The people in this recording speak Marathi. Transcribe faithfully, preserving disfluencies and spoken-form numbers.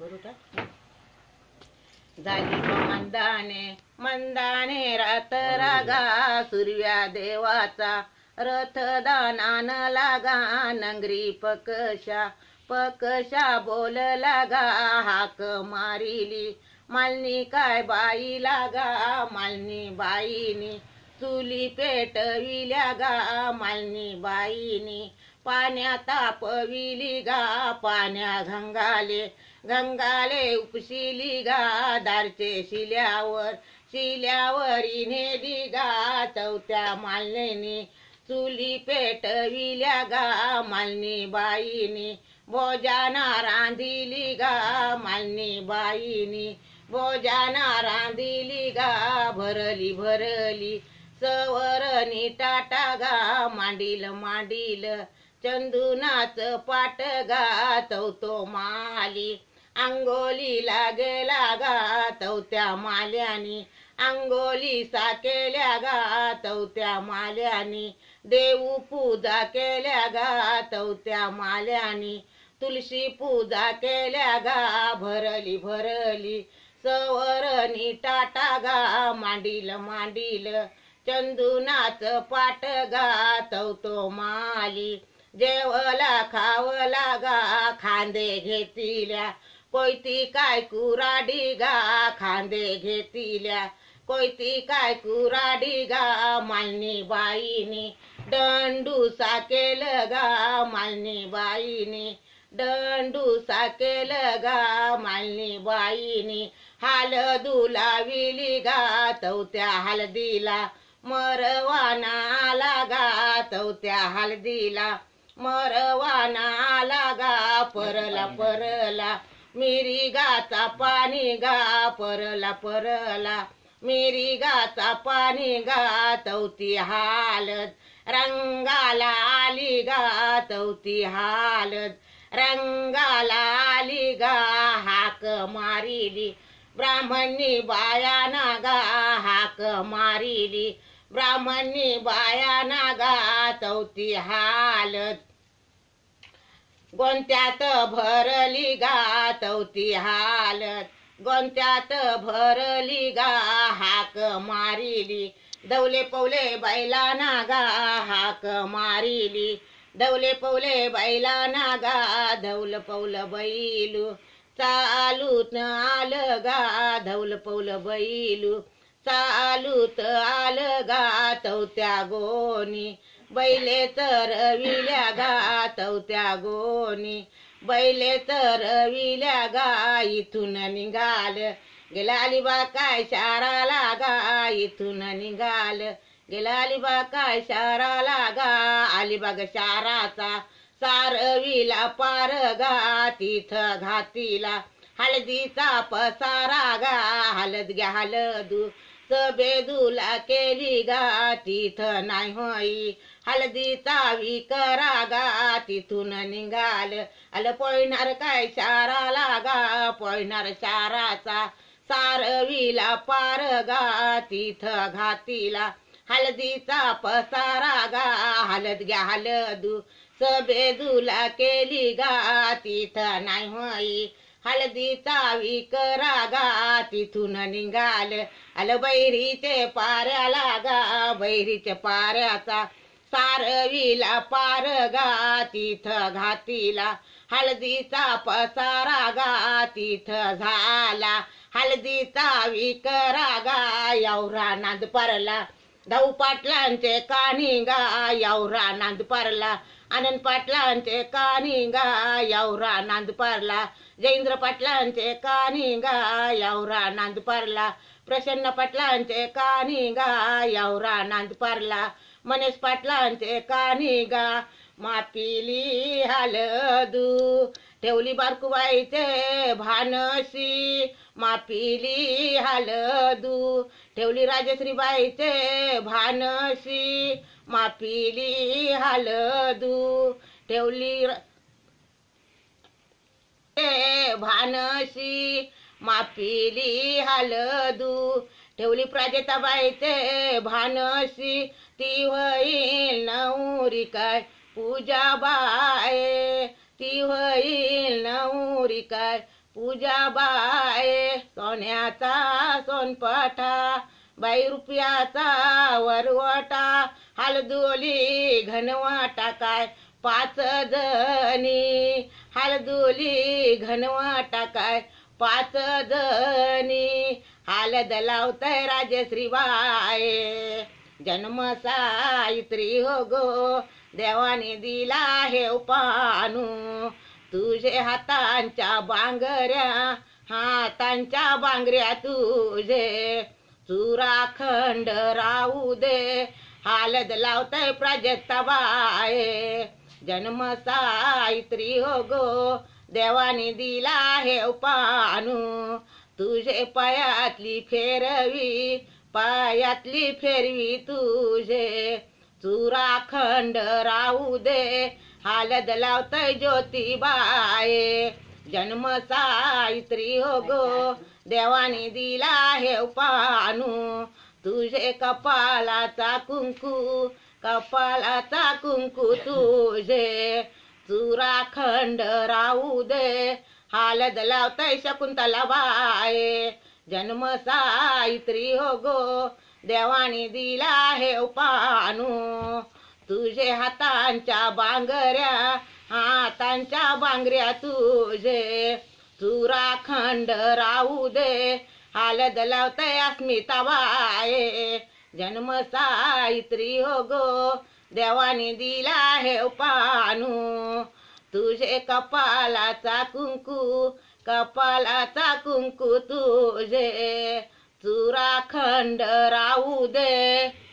करू का? झाली मंदाने मंदाने रात रागा सूर्या देवाचा रथ दानान लागा नंगरी पकशा पकशा बोल लागा हाक मारिली मालनी काय बाई लागा मालनी बाईनी चुली पेटविल्या गा मालनी बाईनी पाण्या तापविली गा पाण्या घंगाले गंगाले उपशिली गा दारचे शिल्यावर शिल्यावरी नेली गा चौथ्या मालनीनी चुली पेटविल्या गा मालनी बाईनी भोजाना रांधिली गा मालनी बाईनी भोजाना रांधिली गा भरली भरली सवरणी टाटा गा मांडील मांडील चंदुनाच पाट गा चौथो माली अंगोलीला गेला गा चौथ्या माल्यानी अंगोली सा केल्या गा चौथ्या माल्यानी देऊ पूजा केल्या गा चौथ्या माल्यानी तुलसी पूजा केल्या गा भरली भरली सवरणी टाटा गा मांडील मांडील चंदुनाच पाट गा चौथो माली जेवला खावला गा खांदे घेतिल्या कोयती काय कुराडी गा खांदे घेतिल्या कोयती काय कुराडी गा मालनी बाईनी दंडूसा केलं गा मालनी बाईनी दंडूसा केलं गा मालनी बाईनी हळदूला विली गा चौथ्या हळदीला मरवाना आला गा चौथ्या हळदीला मरवाना आला गा परला परला मिरी गाचा पाणी गा परला परला मिरी गाचा पाणी गा चौथी हालत रंगाला आली गा चौथी हालत रंगाला आली गा हाक मारिली ब्राह्मणी बायाना गा हाक मारिली ब्राह्मणी बायाना गा चौथी हालत गोंत्यात भरली गा चौथी हालत गोंत्यात भरली गा हाक मारिली दौले पौले बैलाना गा हाक मारिली दौले पौले बैलाना गा धौल पौल बैलू चालूत आलं गा धौल पौल बैलू चालूत आलं गा चौथ्या गोनी बैले चरविल्या गा चौथ्या गोनी बैले चरविल्या गा इथून निघाल गेला अलिबा काय शाराला गा इथून निघाल गेला अलिबा काय शाराला गा अलिबाग शाराचा सारविला पार गा तिथं घातीला हळदीचा पसारा गा हळद घ्या हळदू सबेदूला केली गा तिथं नाही होई हळदीचा विकरा गा तिथून निघाल आलं पोयणार काय शाराला गा पोयणार शाराचा सारविला पार गा तिथं घातीला हळदीचा पसारा गा हळद घ्या हळदू सबेदूला केली गा तिथं नाही होई हळदीचा विकरा गा तिथून निघाल आलं बैरीचे पाऱ्याला गा बैरीच्या पाऱ्याचा सारविला पार गा तिथं घातीला हळदीचा पसारा गा तिथं झाला हळदीचा विकरा गा एवढा नांद परला धाऊ पाटलांचे कानी गा एवढा नांद परला आनंद पाटलांचे कानी गा एवढा नांद परला जयेंद्र पाटलांचे कानी गा एवढा नांद परला प्रसन्न पाटलांचे कानी गा एवढा नांद परला मनेश पाटलांचे कानी गा मापिली हळदू ठेवली बारकुबाईचे भानशी मापिली हळदू ठेवली राजश्रीबाईचे भानशी मापिली हळदू ठेवली भानशी मापिली हळदू ठेवली प्राजक्ताबाईचे भानशी ती होईल नवरी काय पूजा बाय ती होईल नवरी काय पूजा बाय सोन्याचा सोनपाठा, बाई रुपयाचा वरवटा, हलदोली घनवाटा काय पाच जणी, हलदोली घनवाटा काय पाच जणी, हालद लावतय राजश्री बाय जन्म सावित्री हो गो, देवाने दिला हे पानू, तुझे हातांच्या बांगड्या हातांच्या बांगड्या तुझे, चुराखंड राहू दे, हालद लावतय प्राजक्ता बाय जन्म सावित्री हो गो, देवाने दिला हे पानू, तुझे पायातली फेरवी पायातली फेरवी तुझे, चुराखंड राहू दे, हालद लावतय ज्योतिबाय जन्म सावित्री हो गो, देवाने दिला हे पानू, तुझे कपालाचा कुंकू कपालाचा कुंकू तुझे, चुराखंड राहू दे, हालद लावतय शकुंतला बाय जन्म सावित्री हो गो, देवाने दिला हे पानू, तुझे हातांच्या बांगड्या हातांच्या बांगड्या तुझे, चुराखंड राहू दे, हालद लावतय अस्मिता बाय जन्म सावित्री हो गो, देवाने दिला हे पानू, तुझे कपालाचा कुंकू कपालाचा कुंकू तुझे, चुराखंड राहू दे,